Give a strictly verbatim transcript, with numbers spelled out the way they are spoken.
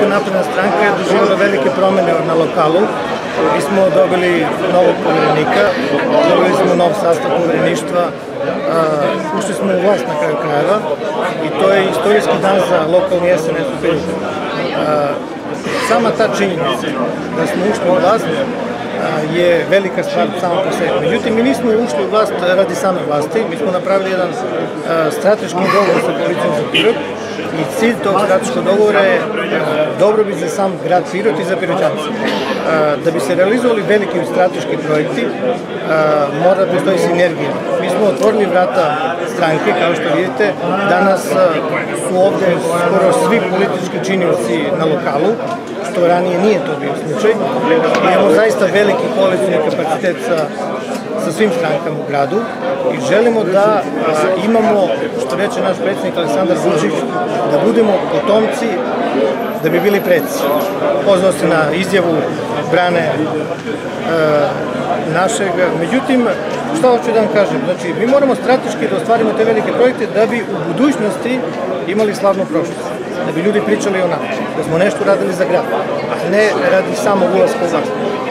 napredna stranka je doživjela velike promene na lokalu. Mi smo dobili novog poverenika, dobili smo nov sastav povereništva, ušli smo u vlast na kraju krajeva i to je istorijski dan za lokalni S N S u Pirotu. Sama ta činjenica da smo ušli u vlast je velika stvar sama po sebi. Međutim, mi nismo ušli u vlast radi same vlasti, mi smo napravili jedan strateški dogovor sa koalicijom za Pirot i cilj tog strateškog dogovora je dobrobit za sam grad Pirot i za Pirotjance. Da bi se realizovali veliki strateški projekti, mora da postoji sinergija. Mi smo otvorili vrata stranke, kao što vidite, danas su ovde skoro svi politički činioci na lokalu, što ranije nije to bio slučaj. Imamo zaista veliki koalicijni kapacitet sa, sa svim strankama u gradu i želimo da a, imamo, što reče naš predsjednik Aleksandar Vučić, da budemo potomci da bi bili preci. Pozvao se na izjavu brane e, našeg. Međutim, šta hoću da vam kažem? Znači, mi moramo strateški da ostvarimo te velike projekte da bi u budućnosti imali slavnu prošlost. Da bi ljudi pričali o nama, da smo nešto radili za grad, a ne radi samo ulaska u vlast.